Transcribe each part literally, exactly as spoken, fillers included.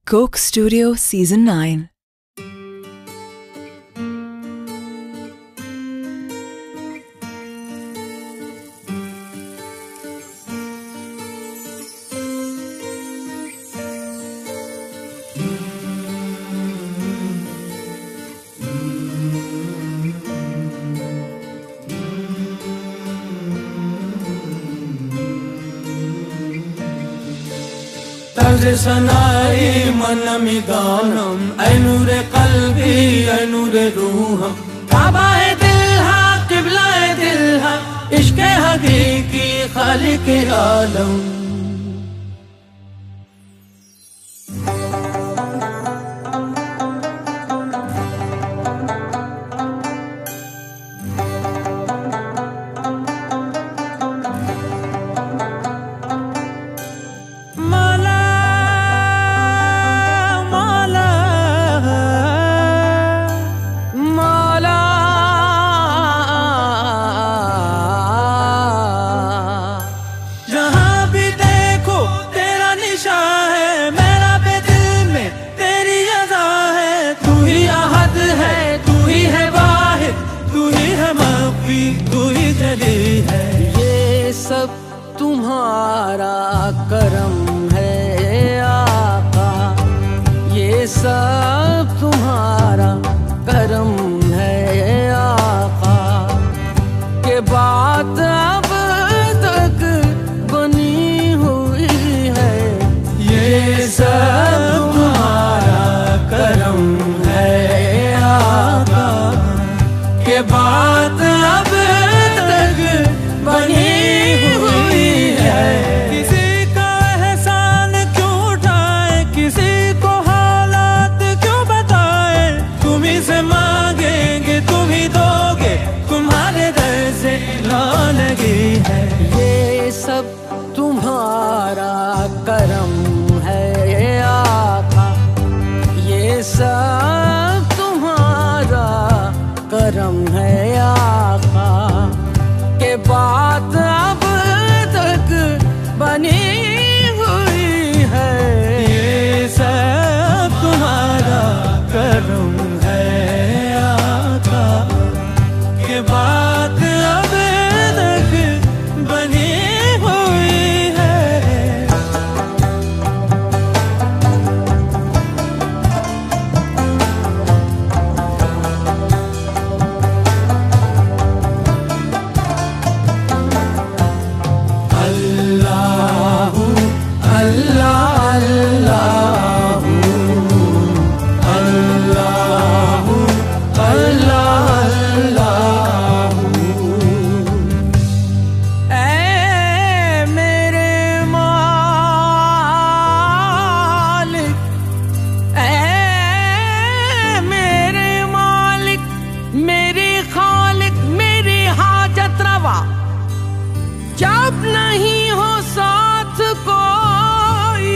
Coke Studio Season nine. तर्ज सनाई मनमिदानम ऐ नूरे कल्बी ऐ नूरे रूहम काबाए दिल हा किबलाए दिल हा इश्क़े हकीकी खालिक़े आलम। तू ही जली है ये सब तुम्हारा करम है आका, ये सब तुम्हारा करम है आका, के बात अब तक बनी हुई है। ये सब तुम्हारा करम है आका, के बात अब तक बनी हुई है। किसी का एहसान क्यों उठाए, किसी को हालात क्यों बताए, तुम ही से मांगेंगे तुम ही दोगे, तुम्हारे दर से ला लगी है। ये सब तुम्हारा करम है आका, ये सब तुम्हारा करम है आका, के बात अब तक बनी हुई है। ये सब तुम्हारा करम है आका, के बात अब तक बनी हुई है। अल्लाहु अल्लाह अल्लाहु अल्लाहु अल्लाह अल्लाहु। ऐ मेरे मालिक, ऐ मेरे मालिक, मेरे खालिक, मेरी हाजत रवा, जब नहीं हो साथ कोई,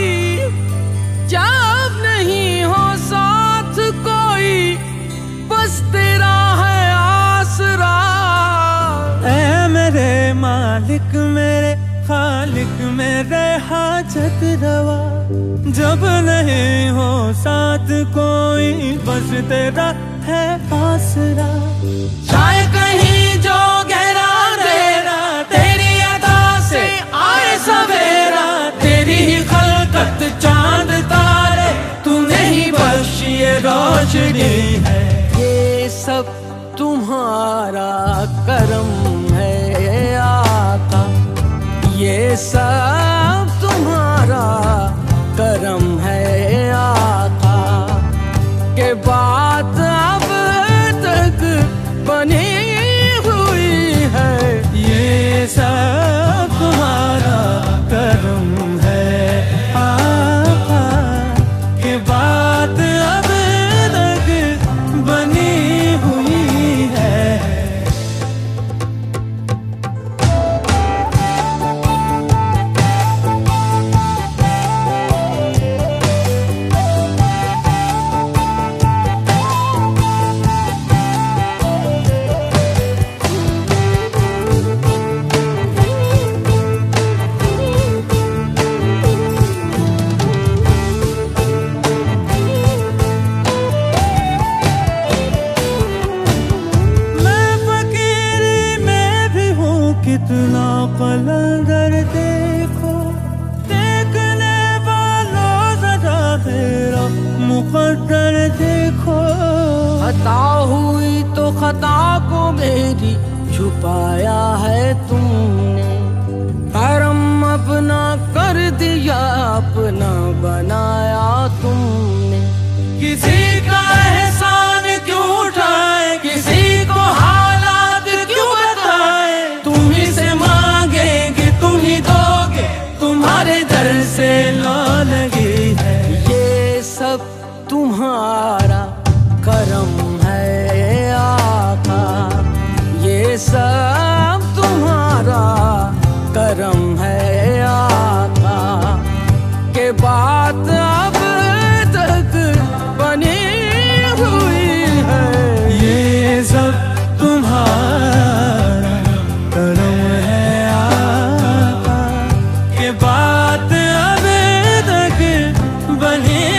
जब नहीं हो साथ कोई, बस तेरा है आसरा। ऐ मेरे मालिक मेरे खालिक मेरे हाजत रवा, जब नहीं हो साथ कोई, बस तेरा है आसरा। चाहे कहीं जो गहरा अंधेरा, तेरी अदा से आए सवेरा, तेरी ही खलकत चांद तारे, तूने ही बख्शी ये रोशनी है। ये सब तुम्हारा करम है आका, ये सब तुम्हारा करम है आका, के बात अब तक बनी हुई है। ये अता को मेरी छुपाया है तुमने, करम अपना कर दिया अपना बनाया तुमने। किसी का एहसान क्यों उठाए, किसी को हालात क्यों बताए, तुम ही से मांगेंगे तुम ही दोगे, तुम्हारे दर से लौ लगी है। ये सब तुम्हारा करम है आका, ये सब तुम्हारा करम है आका, के बात अब तक बनी हुई है। ये सब तुम्हारा करम है आका, के बात अब तक बनी